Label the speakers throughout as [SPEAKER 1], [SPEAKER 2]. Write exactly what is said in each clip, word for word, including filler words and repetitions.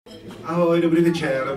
[SPEAKER 1] Ahoj, dobrý večer.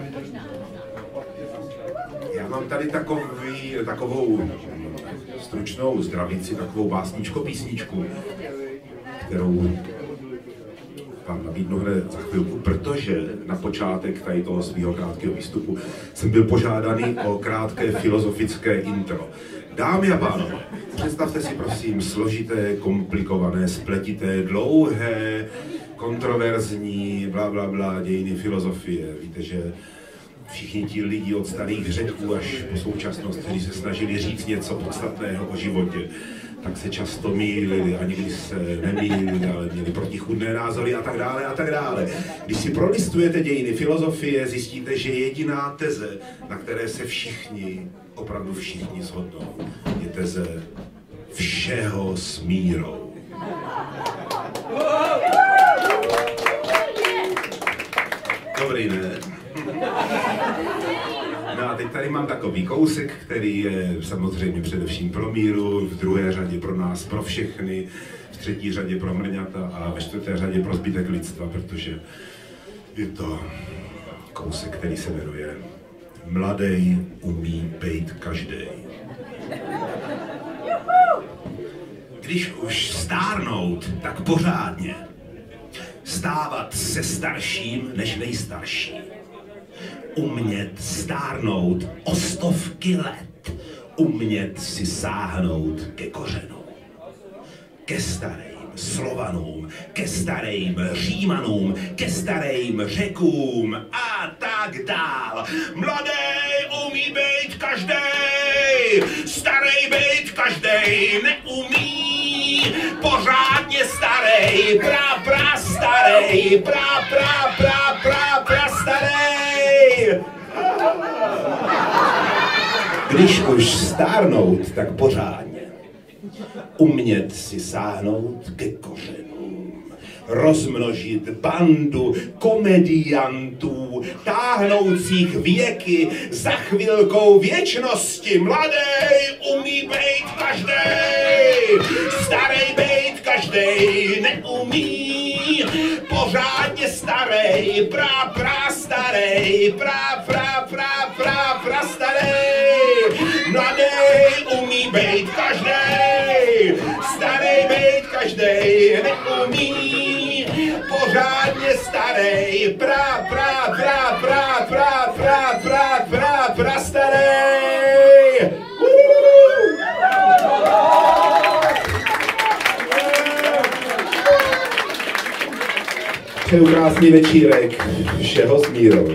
[SPEAKER 1] Já mám tady takový, takovou stručnou zdravici, takovou básničko, písničku, kterou vám nabídnu hned za chvilku, protože na počátek tady toho svého krátkého výstupu jsem byl požádaný o krátké filozofické intro. Dámy a pánové, představte si prosím složité, komplikované, spletité, dlouhé, kontroverzní, bla, bla, bla, dějiny filozofie. Víte, že všichni ti lidi od starých Řeků až po současnost, kteří se snažili říct něco podstatného o životě, tak se často mýlili a někdy se nemýlili, ale měli protichůdné názory a tak dále a tak dále. Když si prolistujete dějiny filozofie, zjistíte, že jediná teze, na které se všichni, opravdu všichni shodnou, je teze všeho s mírou. Dobrý, ne? No a teď tady mám takový kousek, který je samozřejmě především pro míru, v druhé řadě pro nás, pro všechny, v třetí řadě pro mrňata a ve čtvrté řadě pro zbytek lidstva, protože je to kousek, který se jmenuje Mladej umí bejt každej. Když už stárnout, tak pořádně. Stávat se starším než nejstarší. Umět stárnout o stovky let. Umět si sáhnout ke kořenu. Ke starým Slovanům, ke starým Římanům, ke starým Řekům a tak dál. Mladej umí bejt každej, starej bejt každej neumí. Pořádně starej, pra pra starej, pra pra pra pra pra starej. Když už stárnout, tak pořádně. Umět si sáhnout ke kořenům, rozmnožit bandu komediantů, táhnoucích věky za chvilkou věčnosti. Mladej umí bejt každej, starej bejt každej neumí. Pořádně starej, pra pra starej, pra pra pra pra pra starej. Mladej umí bejt každej, starej bejt každej neumí. Pořádně starej, pra pra pra pra pra pra pra pra pra starej. Přeju krásný večírek, všeho s mírou.